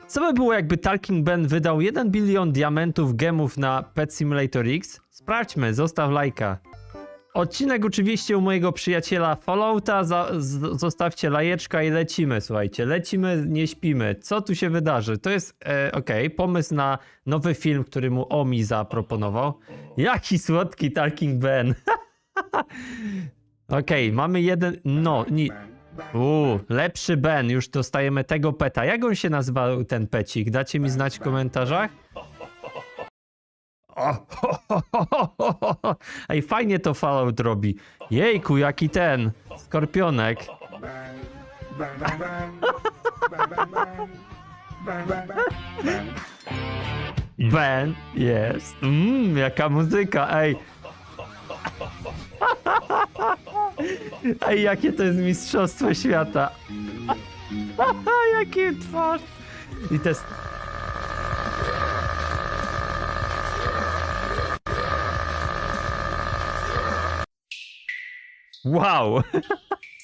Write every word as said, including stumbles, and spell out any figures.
Co by było, jakby Talking Ben wydał jeden bilion diamentów gemów na Pet Simulator X? Sprawdźmy, zostaw lajka. Odcinek oczywiście u mojego przyjaciela Fallouta, za, z, zostawcie lajeczka i lecimy, słuchajcie, lecimy, nie śpimy. Co tu się wydarzy? To jest, e, okej, okay, pomysł na nowy film, który mu Omi zaproponował. Jaki słodki Talking Ben. Okej, okay, mamy jeden, no, ni... Uuu, lepszy Ben, już dostajemy tego peta. Jak on się nazywał, ten pecik? Dacie mi znać w komentarzach? O, ho, ho, ho, ho, ho. Ej, fajnie to Fallout robi. Jejku, jaki ten skorpionek. Ben jest. Mmm, jaka muzyka, ej. Ej, jakie to jest mistrzostwo świata. Jaki twarz. I to jest... Wow!